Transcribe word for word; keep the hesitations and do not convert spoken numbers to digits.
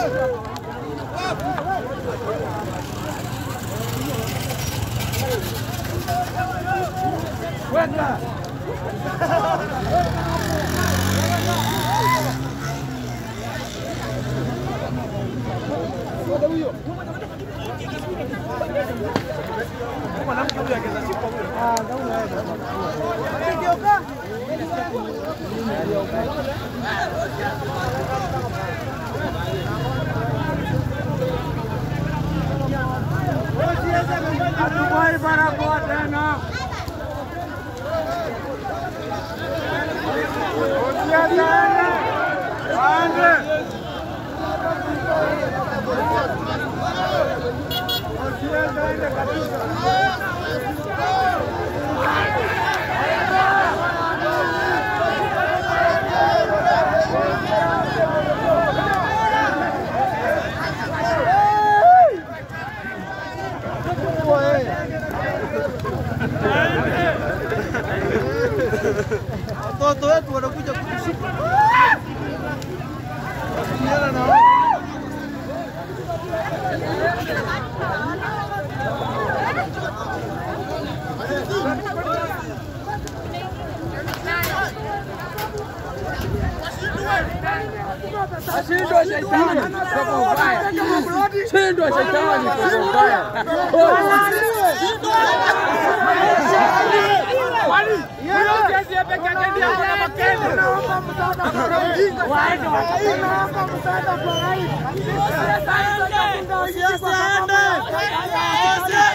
Weka. Mwanamke huyu angeza sipo huyo. Ah, ndio unaweza. Ngeuka. Atubai barakoa tena. Osia tena. Ande. Osia tena kabisa. Watoto wetu wanakuja kutushika. Wasikiana na wao. Shindwa shetani kwa ubaya. Shindwa shetani kwa ubaya. Wali, huyo kesi ya peke yake ndio ana makende. Naomba msaada kwa rais. Waende waende. Naomba msaada kwa rais. Sisi sasa ndio tunashinda.